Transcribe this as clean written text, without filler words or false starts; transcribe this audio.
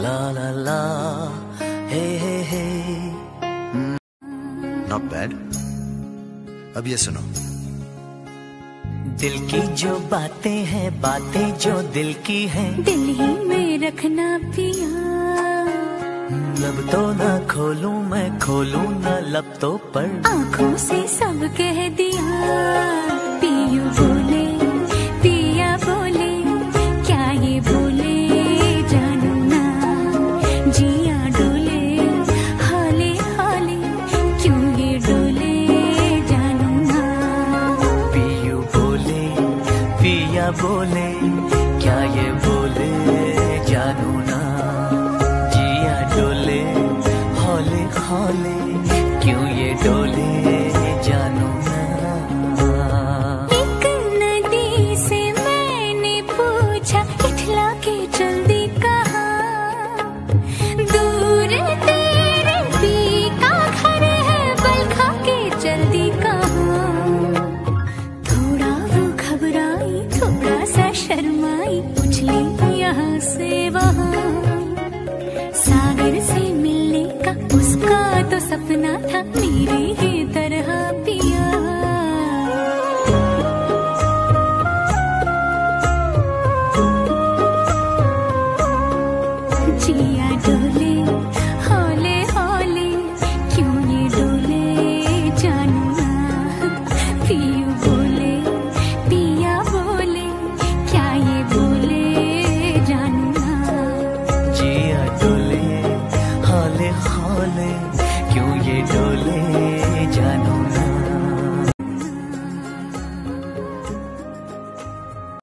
La La La hey hey hey. Not bad. अब ये सुनो। दिल की जो बातें हैं, बातें जो दिल की हैं, दिल ही में रखना पिया। लब तो न खोलूं मैं, खोलूं न लब तो पर आँखों से सब कह दिया। पियू बोले पिया बोले, क्या ये बोले जानू ना। जिया डोले हाले हाले, क्यों ये डोले जानू ना। पियू बोले पिया बोले, क्या ये बोले जानू ना। जिया डोले हौले हौले, क्यों ये डोले जानू ना। एक नदी से मैंने पूछा, इठला के चल दी कहाँ। दूर तेरे पी का घर है, बल खा के चल दी कहाँ। थोड़ा वो घबराई, थोड़ा सा शर्माई, उछली यहाँ से वहाँ। सागर से मिलने का उसका तो सपना था, मेरे ही